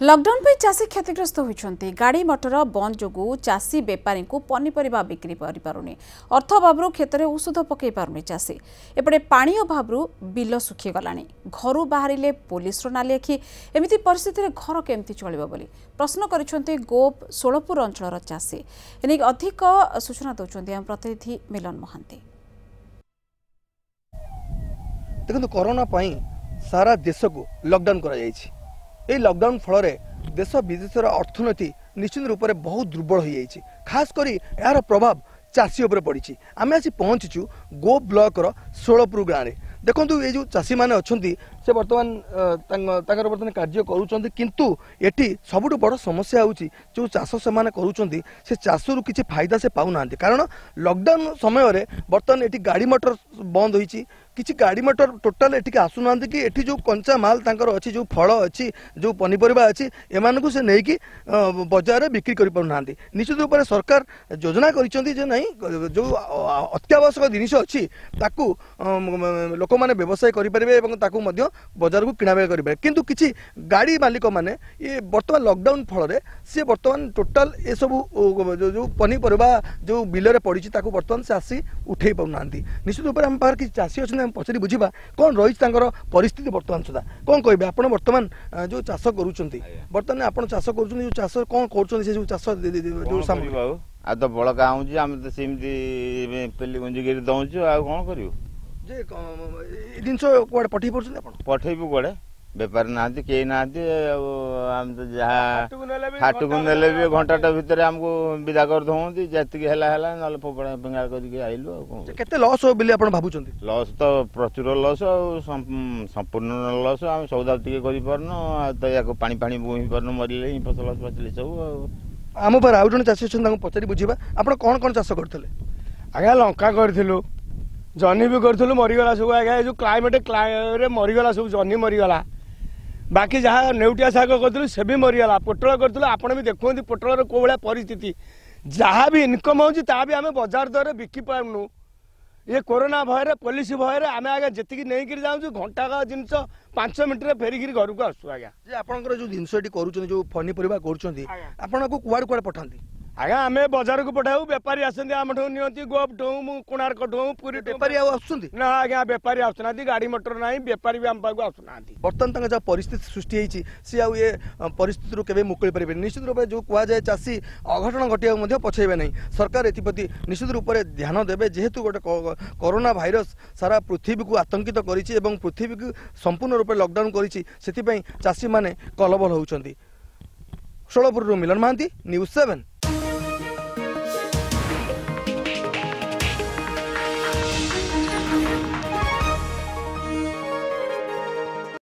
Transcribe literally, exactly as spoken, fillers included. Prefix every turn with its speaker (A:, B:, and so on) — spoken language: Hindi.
A: लॉकडाउन पे चाषी क्षतिग्रस्त होती गाड़ी मटर बंद जो चाषी बेपारी को पनीपरिया बिक्री पारुनी अर्थ अभाव क्षेत्र में औषध पकई पारुनी चाषी एपटे पानी अभाव बिल सुखीगला घर बाहर पुलिस नाली आखि एमती परिस्थिति घर केमती चलो बोली प्रश्न कर गोप षोलपुर अंचल चाषी एने अधिक सूचना दौरान आम प्रतिनिधि मिलन महांती।
B: देखो कोरोना सारा देश को लॉकडाउन कर लॉकडाउन फल देश विदेशर अर्थनीति निश्चित रूप से बहुत दुर्बल हो जाइए खास करी यार प्रभाव चाषी उपर पड़ी आम आज पहुंचीचु गो ब्लॉक षोलपुर गाँव में देखो ये जो चाषी मैंने अच्छा से बर्तमान बर्तमान कार्य करुँच किंतु एटी सबुठ बड़ समस्या होची जो चाष से करुँच से चाषर किसी फायदा से पाऊना कारण लॉकडाउन समय बर्तमान ये गाड़ी मोटर बंद होती किसी गाड़ी मोटर टोटाल एटिक आसुना कि एटी जो कंचा माल तांकर अच्छी जो फल अच्छी जो पनीपरिया अच्छी एमानकु से नहीं कि बजार बिक्री कर पाना निश्चित रूप से सरकार योजना कर नहीं जो अत्यावश्यक जिनिस अच्छी ताकू लोक मैंने व्यवसाय करेंगे बजार को किणाबेच करेंगे किंतु किसी गाड़ी मालिक मैंने ये बर्तमान लॉकडाउन फल सी बर्तमान टोटाल ये सब जो पनीपरिया जो बिल पड़ी बर्तमान से आसी उठे पाना निश्चित रूप से आम पाखे किसी चाषी अच्छे पचारि बुझा कौन रही परिस्थिति बर्तमान सुधा कौन कहे आप बर्तमान जो चाष कर बर्तमान आप चाष कर चाष कौन कर चाष
C: आ तो बड़का आऊँ आम तो सेमती पेली गुंजिक दौचु आ कौन कर
B: जिन पठे
C: पठेबू कड़े बेपार ना कई ना आम तो जहाँ हाट को ने भी घंटा भितर आमको विदा कर दौंती जी है ना फोपड़ा फिंगा करके
B: लॉस हो बोली भावुं
C: लॉस तो प्रचुर लॉस संपूर्ण लॉस आम सौदा टे कर पानी पानी बुही पार्न मरले फसल फसल सब
B: आम पर आउ जन चाषी अच्छे पचारि बुझा आप कौन कौन चाष करते
D: आज्ञा लंका करूँ जह्नी भी करूँ मरीगला सब आज्ञा जो क्लाइमेट मरीगला सब जह्नी मरीगला बाकी जहाँ नेउटिया शाग करूँ से भी मरीगला पोटल करूँ आपड़ भी देखुं पोटल कौ भाया परिस्थिति जहाँ भी इनकम होती आम बजार दर बिकी पारूँ ये कोरोना भय पुलिस भय आम आगे जी नहीं जाऊँ घंटा का जिनस पांच मिनट फेरिकी घर को आसू आज्ञा
B: आपंकर जो जिनस कर पनीपरिया कर कुआड़ कुआड़ पठाती
D: आज्ञा आम बजार को पठाऊ बेपारी आसती आम ठू नि गोप ठू कोणार्क ठू पूरी
B: बेपारी ना
D: आज्ञा बेपारी आसुना गाड़ी मोटर ना बेपारी भी आम पाक आसुना
B: बर्तमान जहाँ परिस्थिति सृष्टि होती सी आउ ये परिस्थिति केवे मुकुली पारे निश्चित रूप से जो कहुए चाषी अघटन घटिया पछेबे नहीं सरकार एपति निश्चित रूप से ध्यान देवे जेहेतु गोटे कोरोना भाइरस सारा पृथ्वी को आतंकित करिछि एवं पृथ्वी को संपूर्ण रूप लॉकडाउन करिछि सेति पई चाषी माने कलबल होउछंती। षोलपुर मिलन महांती न्यूज सेवन।